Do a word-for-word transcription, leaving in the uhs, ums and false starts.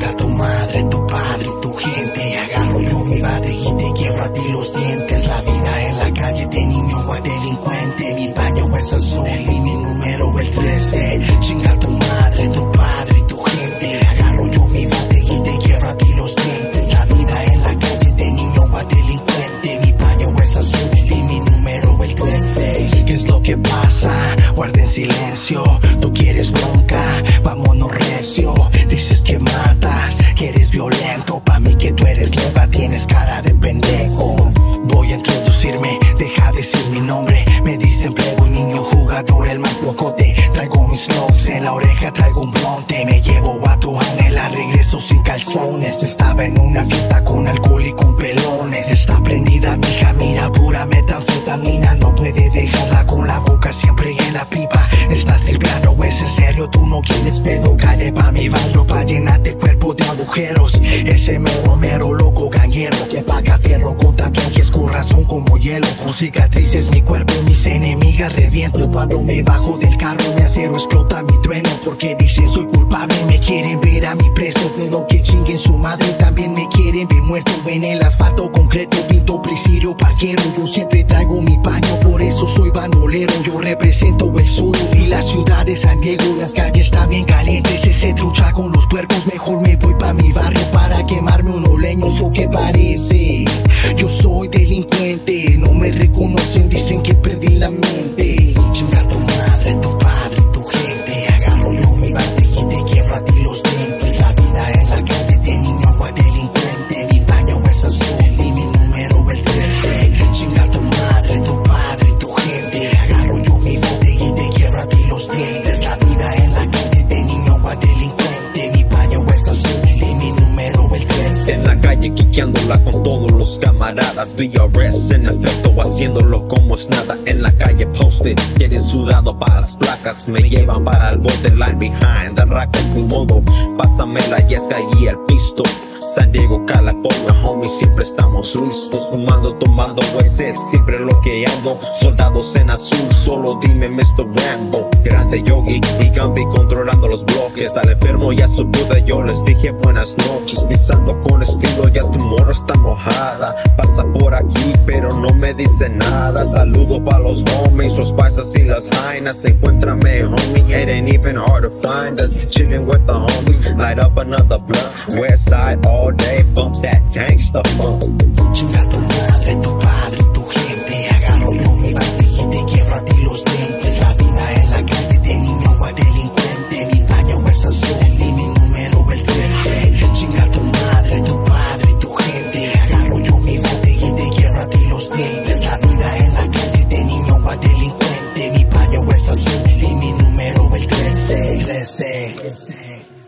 Chinga tu madre, tu padre y tu gente. Agarro yo mi bate y te quiebro a ti los dientes. La vida en la calle de niño a delincuente. Mi baño es azul y mi número el trece. Chinga tu madre, tu padre y tu gente. Agarro yo mi bate y te quiebro a ti los dientes. La vida en la calle de niño a delincuente. Mi baño es azul y mi número el trece. ¿Qué es lo que pasa? Guarda en silencio. Tú quieres bronca, vámonos recio. Dices que matas, que eres violento. Pa' mí que tú eres leva, tienes cara de pendejo. Voy a introducirme, deja decir mi nombre. Me dicen playboy, niño jugador, el más locote. Traigo mis notes en la oreja, traigo un blonte. Me llevo a tu anhela, regreso sin calzones. Estaba en una fiesta con alcohol y con pelones. Está prendida mi hija, mira, pura metanfetamina. No puede dejarla con la boca siempre en la pipa. Estás tripeando, es en serio, tú no quieres pedo. Calle pa' mi barrio, pa' llenarte cuerpo de agujeros. Ese mero mero loco ganguero que paga fierro con tatuajes, corazón como hielo. Con cicatrices mi cuerpo, mis enemigas reviento. Cuando me bajo del carro mi acero explota mi trueno. Porque dicen soy culpable, me quieren ver a mi preso. Pero que chinguen su madre, también me quieren ver muerto. En el asfalto concreto pinto presidio parquero. Yo siempre traigo mi paño, por eso soy bandolero. Yo represento el sur y la ciudad de San Diego. Las calles están bien calientes, ese trucha con los puercos. Mejor me voy pa' mi barrio para quemarme unos leños. ¿O qué parece? Yo soy delincuente, no me reconocen, dicen que perdí la mente. Chinga tu madre, tu padre y tu gente. Agarro yo mi bate y te quiebro a ti los dientes. La vida en la calle de niño a delincuente. Mi baño es azul y mi número el trece. Chinga tu madre, tu padre y tu gente. Agarro yo mi bate y te quiebro a ti los dientes. La vida en la calle de niño a delincuente. Mi baño es azul y mi número el trece. En la calle quiqueándola con todos los camaradas. V R S en efecto haciéndolo como es nada. En la calle posted, quieren sudado para las placas. Me llevan para el borderline behind the racas. Ni modo, pásame la yesca y el pisto. San Diego, California, homie, siempre estamos listos. Fumando, tomando, ese es siempre lo que ando. Soldados en azul, solo dime mister Rambo. Grande Yogi y Gambi controlando los bloques. Al enfermo y a su Buda yo les dije buenas noches. Pisando con estilo, ya tu morra está mojada. Pasa por aquí pero no me dice nada. Saludo pa' los homies, los paisas y las jainas. Encuéntrame, homie, it ain't even hard to find us. Chilling with the homies, light up another blunt. West side all day, bump that gangsta funk. Chinga tu madre, tu padre y tu gente. Agarro yo mi bate y te quiebro a ti los dientes. La vida en la calle de niño a delincuente. Mi baño es azul y mi número el trece. Chinga tu madre, tu padre y tu gente. Agarro yo mi bate y te quiebro a ti los dientes. La vida en la calle de niño a delincuente. Mi baño es azul y mi número el trece. trece.